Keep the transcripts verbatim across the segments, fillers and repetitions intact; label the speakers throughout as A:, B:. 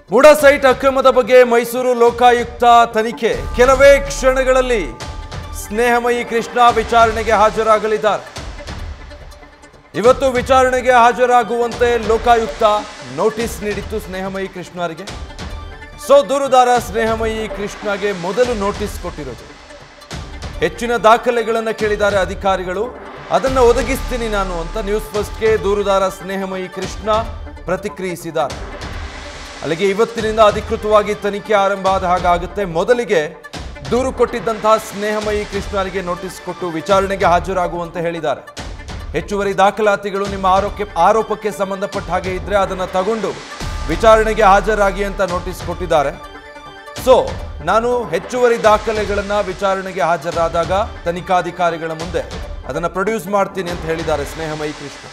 A: ಮೂಡ site ಅಕ್ರಮದ ಬಗ್ಗೆ ಮೈಸೂರು ಲೋಕಾಯುಕ್ತ ತನಿಖೆ ಕೆಲವೇ ಕ್ಷಣಗಳಲ್ಲಿ ಸ್ನೇಹಮಯಿ ಕೃಷ್ಣ ವಿಚಾರಣೆಗೆ ಹಾಜರಾಗಲಿದ್ದಾರೆ. ಇವತ್ತು ವಿಚಾರಣೆಗೆ ಹಾಜರಾಗುವಂತೆ ಲೋಕಾಯುಕ್ತ ನೋಟಿಸ್ ನೀಡಿತ್ತು ಸ್ನೇಹಮಯಿ ಕೃಷ್ಣರಿಗೆ. ಸೊ ದೂರುದಾರ ಸ್ನೇಹಮಯಿ ಕೃಷ್ಣಗೆ ಮೊದಲು ನೋಟಿಸ್ ಕೊಟ್ಟಿರೋದು. ಹೆಚ್ಚಿನ ದಾಖಲೆಗಳನ್ನು ಕೇಳಿದ್ದಾರೆ ಅಧಿಕಾರಿಗಳು, ಅದನ್ನು ಒದಗಿಸ್ತೀನಿ ನಾನು ಅಂತ ನ್ಯೂಸ್ ಫಸ್ಟ್ಗೆ ದೂರುದಾರ ಸ್ನೇಹಮಯಿ ಕೃಷ್ಣ ಪ್ರತಿಕ್ರಿಯಿಸಿದ್ದಾರೆ. ಅಲ್ಲಿಗೆ ಇವತ್ತಿನಿಂದ ಅಧಿಕೃತವಾಗಿ ತನಿಖೆ ಆರಂಭ ಆದ ಹಾಗಾಗುತ್ತೆ. ಮೊದಲಿಗೆ ದೂರು ಕೊಟ್ಟಿದ್ದಂತಹ ಸ್ನೇಹಮಯಿ ಕೃಷ್ಣರಿಗೆ ನೋಟಿಸ್ ಕೊಟ್ಟು ವಿಚಾರಣೆಗೆ ಹಾಜರಾಗುವಂತೆ ಹೇಳಿದ್ದಾರೆ. ಹೆಚ್ಚುವರಿ ದಾಖಲಾತಿಗಳು ನಿಮ್ಮ ಆರೋಪಕ್ಕೆ ಆರೋಪಕ್ಕೆ ಸಂಬಂಧಪಟ್ಟ ಹಾಗೆ ಇದ್ರೆ ಅದನ್ನು ತಗೊಂಡು ವಿಚಾರಣೆಗೆ ಹಾಜರಾಗಿ ಅಂತ ನೋಟಿಸ್ ಕೊಟ್ಟಿದ್ದಾರೆ. ಸೊ ನಾನು ಹೆಚ್ಚುವರಿ ದಾಖಲೆಗಳನ್ನು ವಿಚಾರಣೆಗೆ ಹಾಜರಾದಾಗ ತನಿಖಾಧಿಕಾರಿಗಳ ಮುಂದೆ ಅದನ್ನು ಪ್ರೊಡ್ಯೂಸ್ ಮಾಡ್ತೀನಿ ಅಂತ ಹೇಳಿದ್ದಾರೆ ಸ್ನೇಹಮಯಿ ಕೃಷ್ಣ.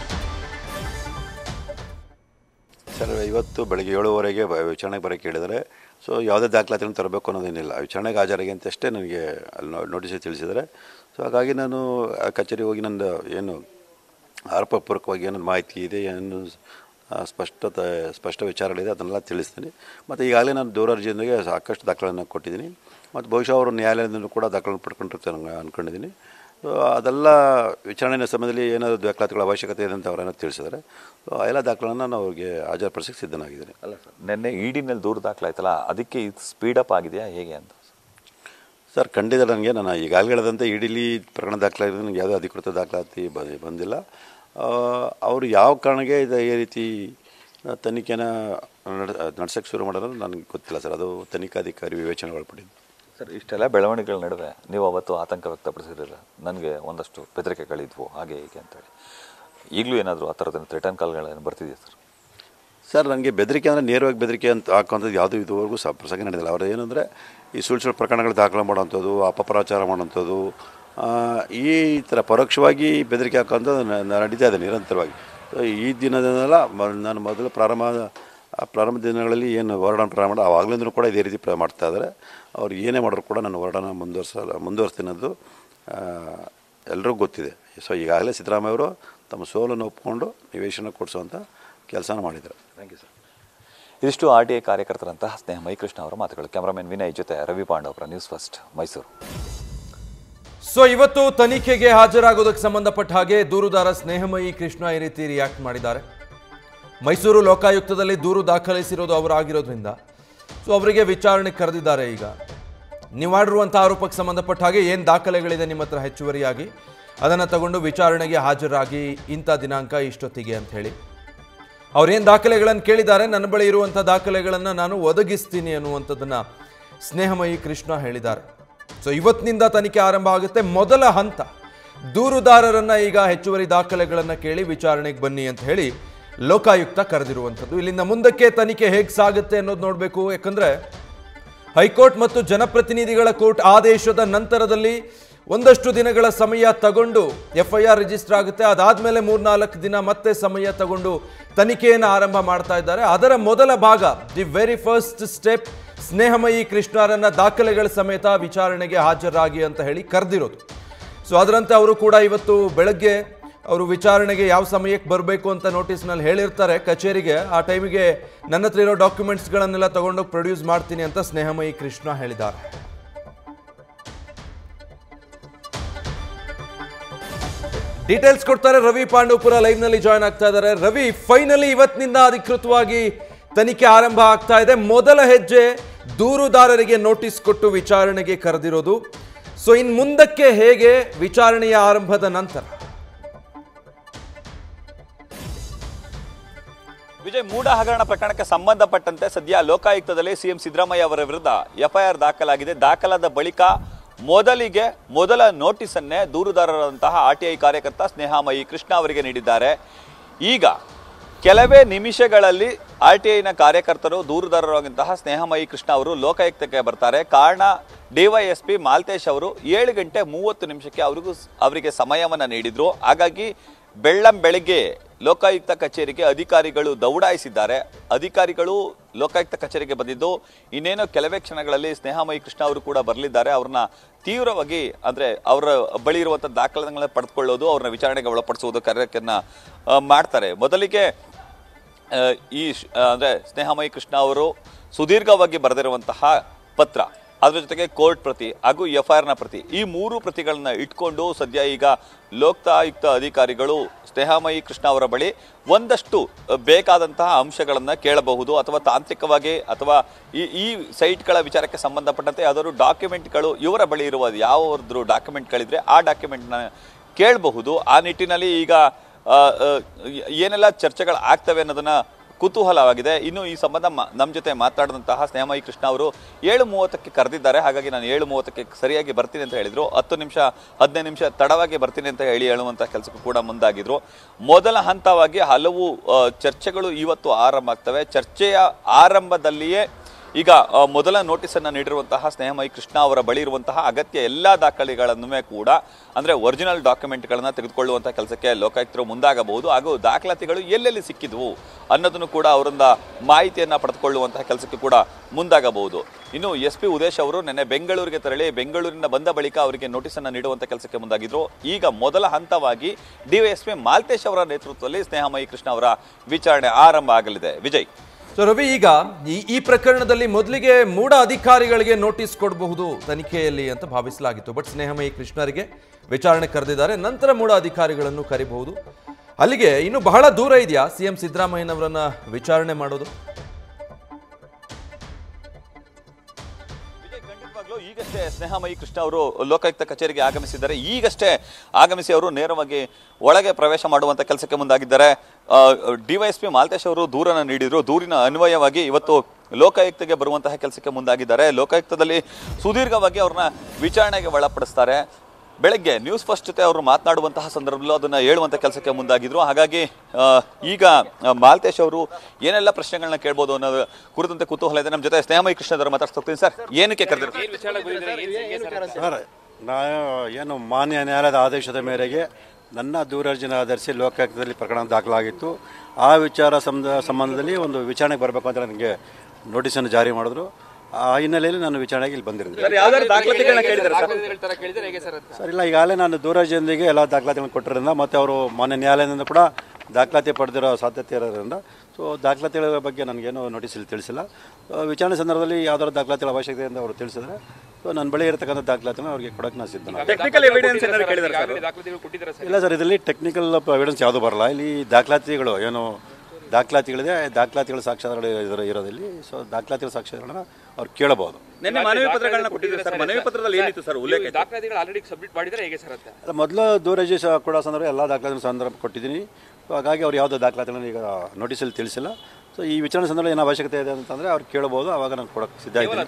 B: ಸರ್, ಇವತ್ತು ಬೆಳಗ್ಗೆ ಏಳುವರೆಗೆ ವಿಚಾರಣೆಗೆ ಬರೋಕ್ಕೆ ಹೇಳಿದರೆ. ಸೊ ಯಾವುದೇ ದಾಖಲಾತಿಯನ್ನು ತರಬೇಕು ಅನ್ನೋದೇನಿಲ್ಲ, ವಿಚಾರಣೆಗೆ ಹಾಜರಾಗಿ ಅಂತ ಅಷ್ಟೇ ನನಗೆ ಅಲ್ಲಿ ನೋಟಿಸ್ ತಿಳಿಸಿದ್ದಾರೆ. ಸೊ ಹಾಗಾಗಿ ನಾನು ಆ ಕಚೇರಿ ಹೋಗಿ ನಂದು ಏನು ಆರೋಪಪೂರ್ವಕವಾಗಿ ಏನೊಂದು ಮಾಹಿತಿ ಇದೆ, ಏನು ಸ್ಪಷ್ಟತೆ ಸ್ಪಷ್ಟ ವಿಚಾರಗಳಿದೆ ಅದನ್ನೆಲ್ಲ ತಿಳಿಸ್ತೀನಿ. ಮತ್ತು ಈಗಾಗಲೇ ನಾನು ದೂರ ಅರ್ಜಿಯೊಂದಿಗೆ ಸಾಕಷ್ಟು ದಾಖಲೆಗಳನ್ನು ಕೊಟ್ಟಿದ್ದೀನಿ. ಮತ್ತು ಬಹುಶಃ ಅವರು ನ್ಯಾಯಾಲಯದಿಂದ ಕೂಡ ದಾಖಲೆ ಪಡ್ಕೊಂಡಿರ್ತಾರೆ ಅಂದ್ಕೊಂಡಿದ್ದೀನಿ. ಸೊ ಅದೆಲ್ಲ ವಿಚಾರಣೆ ಸಮಯದಲ್ಲಿ ಏನಾದರೂ ದಾಖಲಾತಿಗಳ ಅವಶ್ಯಕತೆ ಇದೆ ಅಂತ ಅವರೇನೋ ತಿಳಿಸಿದ್ದಾರೆ. ಸೊ ಎಲ್ಲ ದಾಖಲೆಗಳನ್ನು ನಾನು ಅವ್ರಿಗೆ ಹಾಜರುಪಡಿಸಕ್ಕೆ ಸಿದ್ಧನಾಗಿದ್ದೀನಿ.
C: ಅಲ್ಲ ಸರ್, ನಿನ್ನೆ ಇಡಿನಲ್ಲಿ ದೂರು ದಾಖಲಾಯ್ತಲ್ಲ, ಅದಕ್ಕೆ ಇದು ಸ್ಪೀಡಪ್ ಆಗಿದೆಯಾ ಹೇಗೆ ಅಂತ?
B: ಸರ್, ಖಂಡಿತ ನನಗೆ ನಾನು ಈಗಾಗಲೇ ಹೇಳಿದಂತೆ ಇಡಿಲಿ ಪ್ರಕರಣ ದಾಖಲಾಗಿದೆ, ನನಗೆ ಯಾವುದೇ ಅಧಿಕೃತ ದಾಖಲಾತಿ ಬಂದಿಲ್ಲ. ಅವರು ಯಾವ ಕಾರಣಕ್ಕೆ ಇದು ಈ ರೀತಿ ತನಿಖೆನ ನಡೆಸೋಕ್ಕೆ ಶುರು ಮಾಡೋದು ನನಗೆ ಗೊತ್ತಿಲ್ಲ ಸರ್. ಅದು ತನಿಖಾಧಿಕಾರಿ ವಿವೇಚನೆ ಒಳಪಟ್ಟಿದ್ದು.
C: ಸರ್, ಇಷ್ಟೆಲ್ಲ ಬೆಳವಣಿಗೆಗಳ ನಡುವೆ ನೀವು ಅವತ್ತು ಆತಂಕ ವ್ಯಕ್ತಪಡಿಸಿರಲಿಲ್ಲ, ನನಗೆ ಒಂದಷ್ಟು ಬೆದರಿಕೆಗಳಿದ್ವು ಹಾಗೆ ಹೀಗೆ ಅಂತೇಳಿ. ಈಗಲೂ ಏನಾದರೂ ಆ ಥರದ ರಿಟರ್ನ್ ಕಾಲ್ಗಳೇನು ಬರ್ತಿದೆಯಾ ಸರ್?
B: ಸರ್, ನನಗೆ ಬೆದರಿಕೆ ಅಂದರೆ ನೇರವಾಗಿ ಬೆದರಿಕೆ ಅಂತ ಹಾಕೋಂಥದ್ದು ಯಾವುದೂ ಇದುವರೆಗೂ ಸ ಪ್ರಸಂಗ ನಡೆದಿಲ್ಲ. ಅವರು ಏನಂದರೆ ಈ ಸುಳ್ಳು ಸುಳ್ಳು ಪ್ರಕರಣಗಳು ದಾಖಲೆ ಮಾಡೋವಂಥದ್ದು, ಅಪಪ್ರಚಾರ ಮಾಡೋವಂಥದ್ದು, ಈ ಥರ ಪರೋಕ್ಷವಾಗಿ ಬೆದರಿಕೆ ಹಾಕೋಂಥದ್ದು ನಡೀತಾ ಇದೆ ನಿರಂತರವಾಗಿ. ಈ ದಿನದಲ್ಲ, ನಾನು ಮೊದಲು ಪ್ರಾರಂಭ ಪ್ರಾರಂಭ ದಿನಗಳಲ್ಲಿ ಏನು ಹೋರಾಟ ಪ್ರಾರಂಭ ಮಾಡಿ ಆವಾಗಲಿಂದಲೂ ಕೂಡ ಇದೇ ರೀತಿ ಮಾಡ್ತಾ ಇದ್ದಾರೆ. ಅವ್ರು ಏನೇ ಮಾಡೋರು ಕೂಡ ನಾನು ಹೋರಾಟನ ಮುಂದುವರ್ಸಲ್ಲ ಮುಂದುವರ್ಸ್ತಿನದ್ದು ಎಲ್ರಿಗೂ ಗೊತ್ತಿದೆ. ಸೊ ಈಗಾಗಲೇ ಸಿದ್ದರಾಮಯ್ಯ ಅವರು ತಮ್ಮ ಸೋಲನ್ನು ಒಪ್ಪಿಕೊಂಡು ನಿವೇಶನ ಕೊಡಿಸುವಂಥ ಕೆಲಸನ ಮಾಡಿದ್ದಾರೆ.
C: Thank you sir. ಇದಿಷ್ಟು ಆರ್ ಟಿ ಐ ಕಾರ್ಯಕರ್ತರಂತಹ ಸ್ನೇಹಮಯಿ ಕೃಷ್ಣ ಅವರ ಮಾತುಗಳು. ಕ್ಯಾಮರಾಮನ್ ವಿನಯ್ ಜೊತೆ ರವಿ ಪಾಂಡವರ ನ್ಯೂಸ್ ಫಸ್ಟ್ ಮೈಸೂರು.
A: ಸೊ ಇವತ್ತು ತನಿಖೆಗೆ ಹಾಜರಾಗೋದಕ್ಕೆ ಸಂಬಂಧಪಟ್ಟ ಹಾಗೆ ದೂರುದಾರ ಸ್ನೇಹಮಯಿ ಕೃಷ್ಣ ಈ ರೀತಿ ರಿಯಾಕ್ಟ್ ಮಾಡಿದ್ದಾರೆ. ಮೈಸೂರು ಲೋಕಾಯುಕ್ತದಲ್ಲಿ ದೂರು ದಾಖಲಿಸಿರೋದು ಅವರಾಗಿರೋದ್ರಿಂದ ಸೊ ಅವರಿಗೆ ವಿಚಾರಣೆ ಕರೆದಿದ್ದಾರೆ. ಈಗ ನೀವು ಮಾಡಿರುವಂಥ ಆರೋಪಕ್ಕೆ ಸಂಬಂಧಪಟ್ಟ ಹಾಗೆ ಏನು ದಾಖಲೆಗಳಿದೆ ನಿಮ್ಮ ಹತ್ರ ಹೆಚ್ಚುವರಿಯಾಗಿ ಅದನ್ನು ತಗೊಂಡು ವಿಚಾರಣೆಗೆ ಹಾಜರಾಗಿ ಇಂಥ ದಿನಾಂಕ ಇಷ್ಟೊತ್ತಿಗೆ ಅಂತ ಹೇಳಿ ಅವ್ರೇನು ದಾಖಲೆಗಳನ್ನು ಕೇಳಿದ್ದಾರೆ, ನನ್ನ ಬಳಿ ಇರುವಂಥ ದಾಖಲೆಗಳನ್ನು ನಾನು ಒದಗಿಸ್ತೀನಿ ಅನ್ನುವಂಥದ್ದನ್ನು ಸ್ನೇಹಮಯಿ ಕೃಷ್ಣ ಹೇಳಿದ್ದಾರೆ. ಸೊ ಇವತ್ತಿನಿಂದ ತನಿಖೆ ಆರಂಭ ಆಗುತ್ತೆ. ಮೊದಲ ಹಂತ ದೂರುದಾರರನ್ನು ಈಗ ಹೆಚ್ಚುವರಿ ದಾಖಲೆಗಳನ್ನು ಕೇಳಿ ವಿಚಾರಣೆಗೆ ಬನ್ನಿ ಅಂತ ಹೇಳಿ ಲೋಕಾಯುಕ್ತ ಕರೆದಿರುವಂಥದ್ದು. ಇಲ್ಲಿಂದ ಮುಂದಕ್ಕೆ ತನಿಖೆ ಹೇಗೆ ಸಾಗುತ್ತೆ ಅನ್ನೋದು ನೋಡಬೇಕು. ಯಾಕಂದರೆ ಹೈಕೋರ್ಟ್ ಮತ್ತು ಜನಪ್ರತಿನಿಧಿಗಳ ಕೋರ್ಟ್ ಆದೇಶದ ನಂತರದಲ್ಲಿ ಒಂದಷ್ಟು ದಿನಗಳ ಸಮಯ ತಗೊಂಡು ಎಫ್ ಐ ಆರ್ ರಿಜಿಸ್ಟರ್ ಆಗುತ್ತೆ. ಅದಾದಮೇಲೆ ಮೂರ್ನಾಲ್ಕು ದಿನ ಮತ್ತೆ ಸಮಯ ತಗೊಂಡು ತನಿಖೆಯನ್ನು ಆರಂಭ ಮಾಡ್ತಾ ಇದ್ದಾರೆ. ಅದರ ಮೊದಲ ಭಾಗ, the very first step, Snehamayi ಕೃಷ್ಣರನ್ನ ದಾಖಲೆಗಳ ಸಮೇತ ವಿಚಾರಣೆಗೆ ಹಾಜರಾಗಿ ಅಂತ ಹೇಳಿ ಕರೆದಿರೋದು. ಸೊ ಅದರಂತೆ ಅವರು ಕೂಡ ಇವತ್ತು ಬೆಳಗ್ಗೆ ಅವರು ವಿಚಾರಣೆಗೆ ಯಾವ ಸಮಯಕ್ಕೆ ಬರಬೇಕು ಅಂತ ನೋಟಿಸ್ನಲ್ಲಿ ಹೇಳಿರ್ತಾರೆ ಕಚೇರಿಗೆ. ಆ ಟೈಮಿಗೆ ನನ್ನ ಹತ್ರ ಇರೋ ಡಾಕ್ಯುಮೆಂಟ್ಸ್ಗಳನ್ನೆಲ್ಲ ತಗೊಂಡೋಗಿ ಪ್ರೊಡ್ಯೂಸ್ ಮಾಡ್ತೀನಿ ಅಂತ ಸ್ನೇಹಮಯಿ ಕೃಷ್ಣ ಹೇಳಿದ್ದಾರೆ. ಡೀಟೇಲ್ಸ್ ಕೊಡ್ತಾರೆ ರವಿ ಪಾಂಡವಪುರ ಲೈವ್ನಲ್ಲಿ ಜಾಯ್ನ್ ಆಗ್ತಾ ಇದ್ದಾರೆ. ರವಿ, ಫೈನಲಿ ಇವತ್ತಿನಿಂದ ಅಧಿಕೃತವಾಗಿ ತನಿಖೆ ಆರಂಭ ಆಗ್ತಾ ಇದೆ. ಮೊದಲ ಹೆಜ್ಜೆ ದೂರುದಾರರಿಗೆ ನೋಟಿಸ್ ಕೊಟ್ಟು ವಿಚಾರಣೆಗೆ ಕರೆದಿರೋದು. ಸೊ ಇನ್ನು ಮುಂದಕ್ಕೆ ಹೇಗೆ ವಿಚಾರಣೆಯ ಆರಂಭದ ನಂತರ?
C: ವಿಜಯ್, ಮೂಡ ಹಗರಣ ಪ್ರಕರಣಕ್ಕೆ ಸಂಬಂಧಪಟ್ಟಂತೆ ಸದ್ಯ ಲೋಕಾಯುಕ್ತದಲ್ಲಿ ಸಿಎಂ ಸಿದ್ದರಾಮಯ್ಯ ಅವರ ವಿರುದ್ಧ ಎಫ್ಐಆರ್ ದಾಖಲಾಗಿದೆ. ದಾಖಲಾದ ಬಳಿಕ ಮೊದಲಿಗೆ ಮೊದಲ ನೋಟಿಸನ್ನೇ ದೂರುದಾರರಂತಹ ಆರ್ ಟಿ ಐ ಕಾರ್ಯಕರ್ತ ಸ್ನೇಹಮಯಿ ಕೃಷ್ಣ ಅವರಿಗೆ ನೀಡಿದ್ದಾರೆ. ಈಗ ಕೆಲವೇ ನಿಮಿಷಗಳಲ್ಲಿ ಆರ್ ಟಿ ಐನ ಕಾರ್ಯಕರ್ತರು ದೂರುದಾರರಾದಂತಹ ಸ್ನೇಹಮಯಿ ಕೃಷ್ಣ ಅವರು ಲೋಕಾಯುಕ್ತಕ್ಕೆ ಬರ್ತಾರೆ. ಕಾರಣ, ಡಿವೈಎಸ್ಪಿ ಮಾಲ್ತೇಶ್ ಅವರು ಏಳು ಗಂಟೆ ಮೂವತ್ತು ನಿಮಿಷಕ್ಕೆ ಅವರಿಗೂ ಅವರಿಗೆ ಸಮಯವನ್ನು ನೀಡಿದ್ರು. ಹಾಗಾಗಿ ಬೆಳ್ಳಂ ಬೆಳಗ್ಗೆ ಲೋಕಾಯುಕ್ತ ಕಚೇರಿಗೆ ಅಧಿಕಾರಿಗಳು ದೌಡಾಯಿಸಿದ್ದಾರೆ. ಅಧಿಕಾರಿಗಳು ಲೋಕಾಯುಕ್ತ ಕಚೇರಿಗೆ ಬಂದಿದ್ದು ಇನ್ನೇನೋ ಕೆಲವೇ ಕ್ಷಣಗಳಲ್ಲಿ ಸ್ನೇಹಮಯಿ ಕೃಷ್ಣ ಅವರು ಕೂಡ ಬರಲಿದ್ದಾರೆ. ಅವ್ರನ್ನ ತೀವ್ರವಾಗಿ ಅಂದರೆ ಅವರ ಬಳಿ ಇರುವಂಥ ದಾಖಲೆಗಳನ್ನ ಪಡೆದುಕೊಳ್ಳೋದು, ಅವ್ರನ್ನ ವಿಚಾರಣೆಗೆ ಒಳಪಡಿಸುವುದು ಕಾರ್ಯಕ್ರಮ ಮಾಡ್ತಾರೆ. ಮೊದಲಿಗೆ ಈ ಅಂದರೆ ಸ್ನೇಹಮಯಿ ಕೃಷ್ಣ ಅವರು ಸುದೀರ್ಘವಾಗಿ ಬರೆದಿರುವಂತಹ ಪತ್ರ, ಅದರ ಜೊತೆಗೆ ಕೋರ್ಟ್ ಪ್ರತಿ ಹಾಗೂ ಎಫ್ ಐ ಆರ್ನ ಪ್ರತಿ, ಈ ಮೂರು ಪ್ರತಿಗಳನ್ನ ಇಟ್ಕೊಂಡು ಸದ್ಯ ಈಗ ಲೋಕಾಯುಕ್ತ ಅಧಿಕಾರಿಗಳು ಸ್ನೇಹಮಯಿ ಕೃಷ್ಣ ಅವರ ಬಳಿ ಒಂದಷ್ಟು ಬೇಕಾದಂತಹ ಅಂಶಗಳನ್ನು ಕೇಳಬಹುದು, ಅಥವಾ ತಾಂತ್ರಿಕವಾಗಿ ಅಥವಾ ಈ ಈ ಸೈಟ್ಗಳ ವಿಚಾರಕ್ಕೆ ಸಂಬಂಧಪಟ್ಟಂತೆ ಯಾವುದಾದ್ರು ಡಾಕ್ಯುಮೆಂಟ್ಗಳು ಇವರ ಬಳಿ ಇರುವ ಯಾವುದಾದ್ರು ಡಾಕ್ಯುಮೆಂಟ್ಗಳಿದ್ರೆ ಆ ಡಾಕ್ಯುಮೆಂಟ್ನ ಕೇಳಬಹುದು. ಆ ನಿಟ್ಟಿನಲ್ಲಿ ಈಗ ಏನೆಲ್ಲ ಚರ್ಚೆಗಳು ಆಗ್ತವೆ ಅನ್ನೋದನ್ನ ಕುತೂಹಲವಾಗಿದೆ. ಇನ್ನು ಈ ಸಂಬಂಧ ನಮ್ಮ ಜೊತೆ ಮಾತಾಡಿದಂತಹ ಸ್ನೇಹಮಯಿ ಕೃಷ್ಣ ಅವರು ಏಳು ಮೂವತ್ತಕ್ಕೆ ಕರೆದಿದ್ದಾರೆ. ಹಾಗಾಗಿ ನಾನು ಏಳು ಮೂವತ್ತಕ್ಕೆ ಸರಿಯಾಗಿ ಬರ್ತೀನಿ ಅಂತ ಹೇಳಿದ್ರು. ಹತ್ತು ನಿಮಿಷ ಹದಿನೈದು ನಿಮಿಷ ತಡವಾಗಿ ಬರ್ತೀನಿ ಅಂತ ಹೇಳಿ ಹೇಳುವಂಥ ಕೆಲಸಕ್ಕೂ ಕೂಡ ಮುಂದಾಗಿದ್ರು. ಮೊದಲ ಹಂತವಾಗಿ ಹಲವು ಚರ್ಚೆಗಳು ಇವತ್ತು ಆರಂಭ ಆಗ್ತವೆ. ಚರ್ಚೆಯ ಆರಂಭದಲ್ಲಿಯೇ ಈಗ ಮೊದಲ ನೋಟಿಸನ್ನು ನೀಡಿರುವಂತಹ ಸ್ನೇಹಮಯಿ ಕೃಷ್ಣ ಅವರ ಬಳಿ ಇರುವಂತಹ ಅಗತ್ಯ ಎಲ್ಲ ದಾಖಲೆಗಳನ್ನೂ ಕೂಡ ಅಂದರೆ ಒರಿಜಿನಲ್ ಡಾಕ್ಯುಮೆಂಟ್ಗಳನ್ನು ತೆಗೆದುಕೊಳ್ಳುವಂಥ ಕೆಲಸಕ್ಕೆ ಲೋಕಾಯುಕ್ತರು ಮುಂದಾಗಬಹುದು. ಹಾಗೂ ದಾಖಲಾತಿಗಳು ಎಲ್ಲೆಲ್ಲಿ ಸಿಕ್ಕಿದ್ವು ಅನ್ನೋದನ್ನು ಕೂಡ ಅವರಿಂದ ಮಾಹಿತಿಯನ್ನು ಪಡೆದುಕೊಳ್ಳುವಂತಹ ಕೆಲಸಕ್ಕೆ ಕೂಡ ಮುಂದಾಗಬಹುದು. ಇನ್ನು ಎಸ್ ಪಿ ಉದೇಶ್ ಅವರು ನಿನ್ನೆ ಬೆಂಗಳೂರಿಗೆ ತೆರಳಿ ಬೆಂಗಳೂರಿನ ಬಂದ ಬಳಿಕ ಅವರಿಗೆ ನೋಟಿಸನ್ನು ನೀಡುವಂಥ ಕೆಲಸಕ್ಕೆ ಮುಂದಾಗಿದ್ರು. ಈಗ ಮೊದಲ ಹಂತವಾಗಿ ಡಿವೈಎಸ್ಪಿ ಮಾಲ್ತೇಶ್ ಅವರ ನೇತೃತ್ವದಲ್ಲಿ ಸ್ನೇಹಮಯಿ ಕೃಷ್ಣ ಅವರ ವಿಚಾರಣೆ ಆರಂಭ ಆಗಲಿದೆ. ವಿಜಯ್,
A: ಸೊ ರವಿ, ಈಗ ಈ ಈ ಪ್ರಕರಣದಲ್ಲಿ ಮೊದಲಿಗೆ ಮೂಢ ಅಧಿಕಾರಿಗಳಿಗೆ ನೋಟಿಸ್ ಕೊಡಬಹುದು ತನಿಖೆಯಲ್ಲಿ ಅಂತ ಭಾವಿಸಲಾಗಿತ್ತು. ಬಟ್ ಸ್ನೇಹಮಯಿ ಕೃಷ್ಣರಿಗೆ ವಿಚಾರಣೆ ಕರೆದಿದ್ದಾರೆ. ನಂತರ ಮೂಢ ಅಧಿಕಾರಿಗಳನ್ನು ಕರಿಬಹುದು. ಅಲ್ಲಿಗೆ ಇನ್ನು ಬಹಳ ದೂರ ಇದೆಯಾ ಸಿಎಂ ಸಿದ್ದರಾಮಯ್ಯನವರನ್ನ ವಿಚಾರಣೆ ಮಾಡೋದು?
C: ಈಗಷ್ಟೇ ಸ್ನೇಹಮಯಿ ಕೃಷ್ಣ ಅವರು ಲೋಕಾಯುಕ್ತ ಕಚೇರಿಗೆ ಆಗಮಿಸಿದ್ದಾರೆ. ಈಗಷ್ಟೇ ಆಗಮಿಸಿ ಅವರು ನೇರವಾಗಿ ಒಳಗೆ ಪ್ರವೇಶ ಮಾಡುವಂತ ಕೆಲಸಕ್ಕೆ ಮುಂದಾಗಿದ್ದಾರೆ. ಡಿವೈಎಸ್ಪಿ ಮಾಲ್ತೇಶ್ ಅವರು ದೂರನ್ನು ನೀಡಿದ್ರು. ದೂರಿನ ಅನ್ವಯವಾಗಿ ಇವತ್ತು ಲೋಕಾಯುಕ್ತಗೆ ಬರುವಂತಹ ಕೆಲಸಕ್ಕೆ ಮುಂದಾಗಿದ್ದಾರೆ. ಲೋಕಾಯುಕ್ತದಲ್ಲಿ ಸುದೀರ್ಘವಾಗಿ ಅವ್ರನ್ನ ವಿಚಾರಣೆಗೆ ಒಳಪಡಿಸ್ತಾರೆ. ಬೆಳಗ್ಗೆ ನ್ಯೂಸ್ ಫಸ್ಟ್ ಜೊತೆ ಅವರು ಮಾತನಾಡುವಂತಹ ಸಂದರ್ಭದಲ್ಲೂ ಅದನ್ನ ಹೇಳುವಂತ ಕೆಲಸಕ್ಕೆ ಮುಂದಾಗಿದ್ರು. ಹಾಗಾಗಿ ಈಗ ಮಾಲ್ತೇಶ್ ಅವರು ಏನೆಲ್ಲ ಪ್ರಶ್ನೆಗಳನ್ನ ಕೇಳಬಹುದು ಅನ್ನೋದು ಕುರಿತಂತೆ ಕುತೂಹಲ ಇದೆ. ನಮ್ಮ ಜೊತೆ ಸ್ನೇಹಮಯಿ ಕೃಷ್ಣ ಅವರು ಮಾತಾಡ್ತೀನಿ. ಸರ್, ಏನಕ್ಕೆ ಕರೆದಿರೋ
B: ಸರ್? ನಾನು ಏನು ಮಾನ್ಯ ನ್ಯಾಯಾಲಯದ ಆದೇಶದ ಮೇರೆಗೆ ನನ್ನ ದೂರರ್ಜನೆ ಆಧರಿಸಿ ಲೋಕಾಯುಕ್ತದಲ್ಲಿ ಪ್ರಕರಣ ದಾಖಲಾಗಿತ್ತು. ಆ ವಿಚಾರ ಸಂಬಂಧದಲ್ಲಿ ಒಂದು ವಿಚಾರಣೆಗೆ ಬರಬೇಕು ಅಂತ ನನಗೆ ನೋಟಿಸನ್ನು ಜಾರಿ ಮಾಡಿದ್ರು. ಆ ಹಿನ್ನೆಲೆಯಲ್ಲಿ ನಾನು ವಿಚಾರಣೆಗೆ ಇಲ್ಲಿ ಬಂದಿರೋದು ಸರ್. ಇಲ್ಲ, ಈಗಾಗಲೇ ನಾನು ದೂರದರ್ಶನದಿಗೆ ಎಲ್ಲ ದಾಖಲಾತಿಗಳನ್ನು ಕೊಟ್ಟಿರೋದ್ರಿಂದ ಮತ್ತು ಅವರು ಮಾನ್ಯ ನ್ಯಾಯಾಲಯದಿಂದ ಕೂಡ ದಾಖಲಾತಿ ಪಡೆದಿರೋ ಸಾಧ್ಯತೆ ಇರೋದ್ರಿಂದ ಸೊ ದಾಖಲಾತಿಗಳ ಬಗ್ಗೆ ನನಗೇನು ನೋಟಿಸ್ ಇಲ್ಲಿ ತಿಳಿಸಿಲ್ಲ. ವಿಚಾರಣೆ ಸಂದರ್ಭದಲ್ಲಿ ಯಾವ್ದಾದ್ರು ದಾಖಲಾತಿಗಳ ಅವಶ್ಯಕತೆ ಅಂತ ಅವರು ತಿಳಿಸಿದ್ರೆ ಸೊ ನನ್ನ ಬಳಿ ಇರತಕ್ಕಂಥ ದಾಖಲಾತಿನ ಅವರಿಗೆ ಕೊಡೋಕೆ ನಾನು ಸಿದ್ಧ. ಇಲ್ಲ ಸರ್, ಇದರಲ್ಲಿ ಟೆಕ್ನಿಕಲ್ ಎವಿಡೆನ್ಸ್ ಯಾವುದೂ ಬರಲ್ಲ. ಇಲ್ಲಿ ದಾಖಲಾತಿಗಳು ಏನು ದಾಖಲಾತಿಗಳಿದೆ, ದಾಖಲಾತಿಗಳ ಸಾಕ್ಷ್ಯಗಳು ಇದರ ಇರೋದಿಲ್ಲಿ. ಸೊ ದಾಖಲಾತಿಗಳ ಸಾಕ್ಷ್ಯಗಳನ್ನ ಅವ್ರು ಕೇಳಬಹುದು. ಮೊದಲು ದೂರಜಿ ಕೂಡ ಸಂದರ್ಭ ಎಲ್ಲ ದಾಖಲಾತಿ ಸಂದರ್ಭ ಕೊಟ್ಟಿದ್ದೀನಿ. ಸೊ ಹಾಗಾಗಿ ಅವ್ರು ಯಾವುದೋ ದಾಖಲಾತಿಗಳನ್ನು ಈಗ ನೋಟಿಸಲ್ಲಿ ತಿಳಿಸಿಲ್ಲ. ಸೊ ಈ ವಿಚಾರಣೆ ಸಂದರ್ಭ ಏನು ಅವಶ್ಯಕತೆ ಇದೆ ಅಂತಂದರೆ ಅವ್ರು ಕೇಳಬಹುದು. ಆವಾಗ ನಾನು ಕೊಡೋಕ್ಕೆ ಸಿದ್ಧ ಇದ್ದೀನಿ.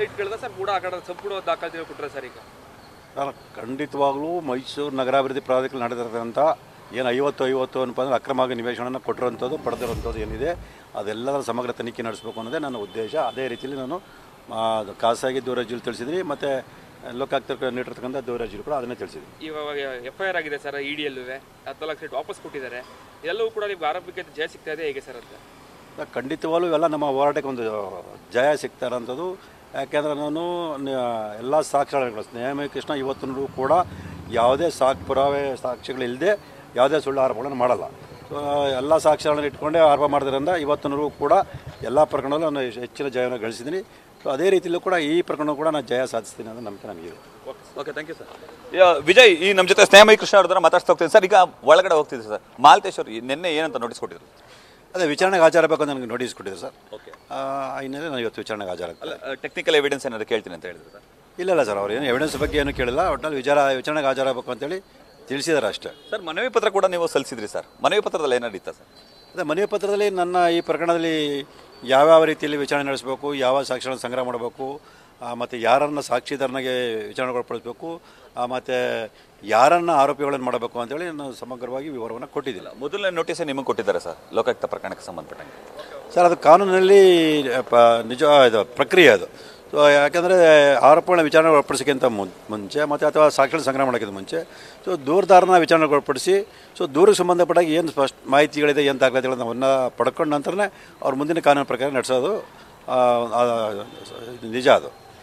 B: ನಾನು ಖಂಡಿತವಾಗ್ಲೂ ಮೈಸೂರು ನಗರಾಭಿವೃದ್ಧಿ ಪ್ರಾಧಿಕಾರ ನಡೆದಿರತಕ್ಕಂಥ ಏನು ಐವತ್ತು ಐವತ್ತು ಅನ್ಪ ಅಂದರೆ ಅಕ್ರಮವಾಗಿ ನಿವೇಶನವನ್ನು ಕೊಟ್ಟಿರೋಂಥದ್ದು ಪಡೆದಿರೋಂಥದ್ದು ಏನಿದೆ ಅದೆಲ್ಲದರ ಸಮಗ್ರ ತನಿಖೆ ನಡೆಸಬೇಕು ಅನ್ನೋದೇ ನನ್ನ ಉದ್ದೇಶ. ಅದೇ ರೀತಿಯಲ್ಲಿ ನಾನು ಖಾಸಗಿ ದೂರರ್ಜಿಯಲ್ಲಿ ತಿಳಿಸಿದ್ರಿ ಮತ್ತು ಲೋಕಾಯುಕ್ತ ನೀಡಿರ್ತಕ್ಕಂಥ ದೂರರ್ಜಿಗಳು ಕೂಡ ಅದನ್ನೇ ತಿಳಿಸಿದ್ವಿ.
D: ಇವಾಗ ಎಫ್ ಐ ಆರ್ ಆಗಿದೆ ಸರ್, ಇ ಡಿ ಎಲ್ಲೂ ಹತ್ತು ಲಕ್ಷ ಸೀಟ್ ವಾಪಸ್ ಕೊಟ್ಟಿದ್ದಾರೆ. ಎಲ್ಲವೂ ಕೂಡ ನಿಮ್ಗೆ ಆರೋಗ್ಯಕ್ಕೆ ಜಯ ಸಿಗ್ತಾ ಇದೆ ಹೇಗೆ ಸರ್ ಅಂತ?
B: ಖಂಡಿತವಾಗ್ಲೂ ಇವೆಲ್ಲ ನಮ್ಮ ಹೋರಾಟಕ್ಕೆ ಒಂದು ಜಯ ಸಿಗ್ತಾ ಇರೋಂಥದ್ದು. ಯಾಕೆಂದರೆ ನಾನು ಎಲ್ಲ ಸಾಕ್ಷ್ಯಗಳು ಸ್ನೇಹಮಯಿ ಕೃಷ್ಣ ಇವತ್ತಿನೂ ಕೂಡ ಯಾವುದೇ ಸಾಕ್ ಪುರಾವೆ ಸಾಕ್ಷಿಗಳಿಲ್ಲದೆ ಯಾವುದೇ ಸುಳ್ಳು ಆರೋಪಗಳನ್ನು ಮಾಡಲ್ಲ. ಸೊ ಎಲ್ಲ ಸಾಕ್ಷ್ಯಗಳನ್ನು ಇಟ್ಕೊಂಡೇ ಆರೋಪ ಮಾಡಿದ್ರಿಂದ ಇವತ್ತಿನವರೆಗೂ ಕೂಡ ಎಲ್ಲ ಪ್ರಕರಣದಲ್ಲೂ ನಾನು ಹೆಚ್ಚಿನ ಜಯವನ್ನು ಗಳಿಸಿದ್ದೀನಿ. ಸೊ ಅದೇ ರೀತಿಯಲ್ಲೂ ಕೂಡ ಈ ಪ್ರಕರಣ ಕೂಡ ನಾನು ಜಯ ಸಾಧಿಸ್ತೀನಿ ಅನ್ನೋ ನಂಬಿಕೆ ನನಗಿದೆ.
C: Okay, thank you sir. Vijay, ಈ ನಮ್ಮ ಜೊತೆ ಸ್ನೇಹಮಯಿ ಕೃಷ್ಣ ಅವ್ರ ಮಾತಾಡ್ತಾ ಹೋಗ್ತೀನಿ ಸರ್. ಈಗ ಒಳಗಡೆ ಹೋಗ್ತಿದ್ದೆ ಸರ್. ಮಾಲ್ತೇಶ್ ಅವರು ನಿನ್ನೆ ಏನಂತ ನೋಟಿಸ್ ಕೊಟ್ಟಿದ್ರು?
B: ಅದೇ ವಿಚಾರಣೆಗೆ ಹಾಜರಾಗಬೇಕು ಅಂತ ನನಗೆ ನೋಟಿಸ್ ಕೊಟ್ಟಿದ್ರು ಸರ್. ಓಕೆ, ಹಿನ್ನೆಲೆ ನಾನು ಇವತ್ತು ವಿಚಾರಣೆಗೆ ಹಾಜರಾಗ್ತಲ್ಲ.
C: ಟೆಕ್ನಿಕಲ್ ಎವಿಡೆನ್ಸ್ ಏನಾದ್ರು ಕೇಳ್ತೀನಿ ಅಂತ ಹೇಳಿದ್ರು ಸರ್?
B: ಇಲ್ಲ ಇಲ್ಲ ಸರ್, ಅವ್ರು ಏನು ಎವಿಡೆನ್ಸ್ ಬಗ್ಗೆ ಏನು ಕೇಳಿಲ್ಲ. ಒಟ್ಟಿನಲ್ಲಿ ವಿಚಾರ ವಿಚಾರಣೆಗೆ ಹಾಜರಾಗಬೇಕು ಅಂತೇಳಿ ತಿಳಿಸಿದ್ದಾರೆ ಅಷ್ಟೇ.
C: ಸರ್, ಮನವಿ ಪತ್ರ ಕೂಡ ನೀವು ಸಲ್ಲಿಸಿದ್ರಿ ಸರ್. ಮನವಿ ಪತ್ರದಲ್ಲಿ ಏನಾಡಿತ್ತ ಸರ್?
B: ಅದೇ ಮನವಿ ಪತ್ರದಲ್ಲಿ ನನ್ನ ಈ ಪ್ರಕರಣದಲ್ಲಿ ಯಾವ್ಯಾವ ರೀತಿಯಲ್ಲಿ ವಿಚಾರಣೆ ನಡೆಸಬೇಕು, ಯಾವ ಸಾಕ್ಷ್ಯಗಳನ್ನು ಸಂಗ್ರಹ ಮಾಡಬೇಕು, ಮತ್ತು ಯಾರನ್ನು ಸಾಕ್ಷಿದಾರನಿಗೆ ವಿಚಾರಣೆಗೊಳಪಡಿಸಬೇಕು, ಮತ್ತು ಯಾರನ್ನು ಆರೋಪಿಗಳನ್ನು ಮಾಡಬೇಕು ಅಂತೇಳಿ ನಾನು ಸಮಗ್ರವಾಗಿ ವಿವರವನ್ನು ಕೊಟ್ಟಿದ್ದಿಲ್ಲ.
C: ಮೊದಲನೇ ನೋಟಿಸೇ ನಿಮಗೆ ಕೊಟ್ಟಿದ್ದಾರೆ ಸರ್ ಲೋಕಾಯುಕ್ತ ಪ್ರಕರಣಕ್ಕೆ ಸಂಬಂಧಪಟ್ಟಂಗೆ?
B: ಸರ್, ಅದು ಕಾನೂನಿನಲ್ಲಿ ಪ ನಿಜ ಇದು ಪ್ರಕ್ರಿಯೆ ಅದು. ಸೊ ಯಾಕೆಂದರೆ ಆರೋಪಗಳನ್ನ ವಿಚಾರಣೆ ಒಳಪಡಿಸೋಕ್ಕಿಂತ ಮುಂಚೆ ಮತ್ತು ಅಥವಾ ಸಾಕ್ಷಿಗಳನ್ನು ಸಂಗ್ರಹ ಮಾಡೋಕ್ಕಿಂತ ಮುಂಚೆ ಸೊ ದೂರದಾರನ ವಿಚಾರಣೆಗೆ ಒಳಪಡಿಸಿ ಸೊ ದೂರಕ್ಕೆ ಸಂಬಂಧಪಟ್ಟಾಗ ಏನು ಸ್ಪಷ್ಟ ಮಾಹಿತಿಗಳಿದೆ, ಏನು ದಾಖಲಾತಿಗಳನ್ನು ಅವನ್ನ ಪಡ್ಕೊಂಡು ನಂತರನೇ ಅವ್ರ ಮುಂದಿನ ಕಾನೂನು ಪ್ರಕಾರ ನಡೆಸೋದು ನಿಜ ಅದು.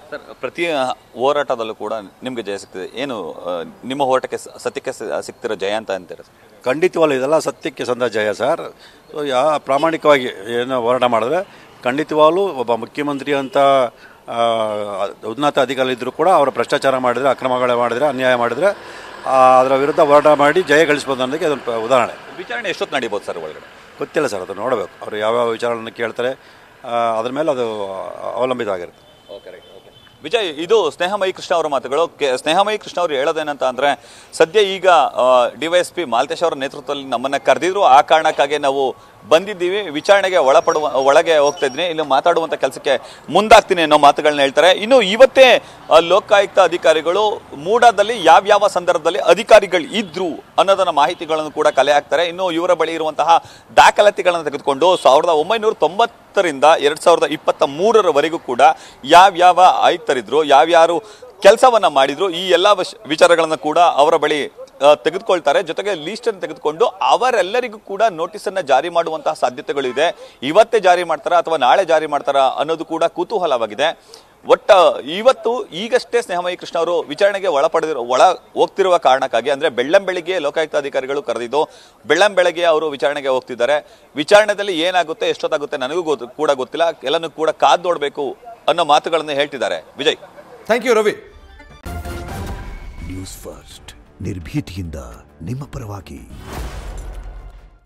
C: ಸರ್, ಪ್ರತಿ ಹೋರಾಟದಲ್ಲೂ ಕೂಡ ನಿಮಗೆ ಜಯ ಸಿಗ್ತದೆ. ಏನು ನಿಮ್ಮ ಹೋರಾಟಕ್ಕೆ ಸತ್ಯಕ್ಕೆ ಸಿಗ್ತಿರೋ ಜಯ ಅಂತ ಅಂತೀರ?
B: ಖಂಡಿತವಾಗ್ಲೂ ಇದೆಲ್ಲ ಸತ್ಯಕ್ಕೆ ಸಂದ ಜಯ ಸರ್. ಸೊ ಯಾ ಪ್ರಾಮಾಣಿಕವಾಗಿ ಏನು ಹೋರಾಟ ಮಾಡಿದ್ರೆ ಖಂಡಿತವಾಗ್ಲೂ ಒಬ್ಬ ಮುಖ್ಯಮಂತ್ರಿ ಅಂತ ಉನ್ನತ ಅಧಿಕಾರಿ ಇದ್ದರೂ ಕೂಡ ಅವರ ಭ್ರಷ್ಟಾಚಾರ ಮಾಡಿದರೆ, ಅಕ್ರಮಗಳು ಮಾಡಿದರೆ, ಅನ್ಯಾಯ ಮಾಡಿದರೆ ಅದರ ವಿರುದ್ಧ ಹೋರಾಟ ಮಾಡಿ ಜಯ ಗಳಿಸ್ಬೋದು ಅನ್ನೋದಕ್ಕೆ ಅದೊಂದು ಉದಾಹರಣೆ.
C: ವಿಚಾರಣೆ ಎಷ್ಟೊತ್ತು ನಡೀಬೋದು ಸರ್ ಒಳಗಡೆ? ಗೊತ್ತಿಲ್ಲ
B: ಸರ್, ಅದು ನೋಡಬೇಕು. ಅವರು ಯಾವ್ಯಾವ ವಿಚಾರಗಳನ್ನು ಕೇಳ್ತಾರೆ ಅದ್ರ ಮೇಲೆ ಅದು ಅವಲಂಬಿತ ಆಗಿರುತ್ತೆ.
C: ಓಕೆ ರೈಟ್ ಓಕೆ ವಿಜಯ್, ಇದು ಸ್ನೇಹಮಯಿ ಕೃಷ್ಣ ಅವರ ಮಾತುಗಳು. ಸ್ನೇಹಮಯಿ ಕೃಷ್ಣ ಅವರು ಹೇಳೋದೇನಂತ ಅಂದರೆ, ಸದ್ಯ ಈಗ ಡಿವೈಎಸ್ಪಿ ಮಾಲ್ತೇಶ್ ಅವರ ನೇತೃತ್ವದಲ್ಲಿ ನಮ್ಮನ್ನು ಕರೆದಿದ್ರು, ಆ ಕಾರಣಕ್ಕಾಗಿ ನಾವು ಬಂದಿದ್ದೀವಿ, ವಿಚಾರಣೆಗೆ ಒಳಪಡುವ ಒಳಗೆ ಹೋಗ್ತಾ ಇದ್ದೀನಿ, ಇಲ್ಲಿ ಮಾತಾಡುವಂಥ ಕೆಲಸಕ್ಕೆ ಮುಂದಾಗ್ತೀನಿ ಅನ್ನೋ ಮಾತುಗಳನ್ನ ಹೇಳ್ತಾರೆ. ಇನ್ನು ಇವತ್ತೇ ಲೋಕಾಯುಕ್ತ ಅಧಿಕಾರಿಗಳು ಮೂಡಾದಲ್ಲಿ ಯಾವ್ಯಾವ ಸಂದರ್ಭದಲ್ಲಿ ಅಧಿಕಾರಿಗಳು ಇದ್ರು ಅನ್ನೋದನ್ನ ಮಾಹಿತಿಗಳನ್ನು ಕೂಡ ಕಲೆ ಹಾಕ್ತಾರೆ. ಇನ್ನು ಇವರ ಬಳಿ ಇರುವಂತಹ ದಾಖಲಾತಿಗಳನ್ನು ತೆಗೆದುಕೊಂಡು ಸಾವಿರದ ಒಂಬೈನೂರ ತೊಂಬತ್ತರಿಂದ ಎರಡ್ ಸಾವಿರದ ಇಪ್ಪತ್ತ ಮೂರರವರೆಗೂ ಕೂಡ ಯಾವ್ಯಾವ ಆಯುಕ್ತರಿದ್ರು, ಯಾವ್ಯಾರು ಕೆಲಸವನ್ನ ಮಾಡಿದ್ರು, ಈ ಎಲ್ಲ ವಿಚಾರಗಳನ್ನು ಕೂಡ ಅವರ ಬಳಿ ತೆಗೆದುಕೊಳ್ತಾರೆ. ಜೊತೆಗೆ ಲೀಸ್ಟ್ ಅನ್ನು ತೆಗೆದುಕೊಂಡು ಅವರೆಲ್ಲರಿಗೂ ಕೂಡ ನೋಟಿಸ್ ಅನ್ನ ಜಾರಿ ಮಾಡುವಂತಹ ಸಾಧ್ಯತೆಗಳಿದೆ. ಇವತ್ತೇ ಜಾರಿ ಮಾಡ್ತಾರ ಅಥವಾ ನಾಳೆ ಜಾರಿ ಮಾಡ್ತಾರ ಅನ್ನೋದು ಕೂಡ ಕುತೂಹಲವಾಗಿದೆ. ಒಟ್ಟ ಇವತ್ತು ಈಗಷ್ಟೇ ಸ್ನೇಹಮಯಿ ಕೃಷ್ಣ ಅವರು ವಿಚಾರಣೆಗೆ ಒಳಪಡೆದಿರೋ ಒಳ ಹೋಗ್ತಿರುವ ಕಾರಣಕ್ಕಾಗಿ, ಅಂದ್ರೆ ಬೆಳ್ಳಂಬೆಳಿಗ್ಗೆ ಲೋಕಾಯುಕ್ತ ಅಧಿಕಾರಿಗಳು ಕರೆದಿದ್ದು ಬೆಳ್ಳಂಬೆಳಗ್ಗೆ ಅವರು ವಿಚಾರಣೆಗೆ ಹೋಗ್ತಿದ್ದಾರೆ. ವಿಚಾರಣೆಯಲ್ಲಿ ಏನಾಗುತ್ತೆ, ಎಷ್ಟೊತ್ತಾಗುತ್ತೆ ನನಗೂ ಕೂಡ ಗೊತ್ತಿಲ್ಲ, ಎಲ್ಲನೂ ಕೂಡ ಕಾದ್ ನೋಡ್ಬೇಕು ಅನ್ನೋ ಮಾತುಗಳನ್ನು ಹೇಳ್ತಿದ್ದಾರೆ. Vijay,
A: thank you Ravi.
E: News first ನಿರ್ಭೀತಿಯಿಂದ ನಿಮ್ಮ ಪರವಾಗಿ.